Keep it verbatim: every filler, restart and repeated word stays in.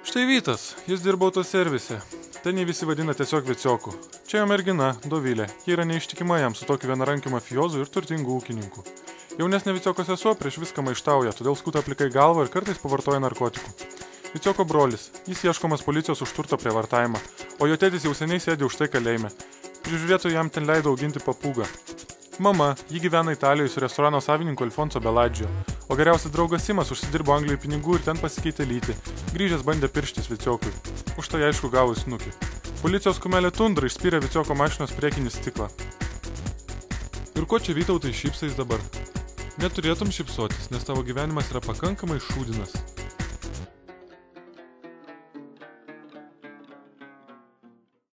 Štai Vytas, jis dirbo autoservise. Ten jį visi vadina tiesiog Vicioku. Čia jo mergina, Dovilė. Ji yra neištikima jam su tokiu vienarankiu mafiozu ir turtingu ūkininku. Jaunesnė Vicioko sesuo prieš viską maištauja, todėl skuta plikai galvą ir kartais pavartoja narkotikų. Vicioko brolis, jis ieškomas policijos už turto prievartavimą, o jo tėtis jau seniai sėdė už tai kalėjime. Prižiūrėtojai jam ten leido auginti papūgą. Mama, ji gyvena Italijoje su restorano savininku Alfonso Beladžio, o geriausias draugas Simas užsidirbo Anglijai pinigų ir ten pasikeitė lytį. Grįžęs bandė pirštis Viciokui. Už tai aišku gavo snukį. Policijos kumelė Tundra išspyrė Vicioko mašinos priekinį stiklą. Ir ko čia Vytautai šypsais dabar? Neturėtum šypsotis, nes tavo gyvenimas yra pakankamai šūdinas.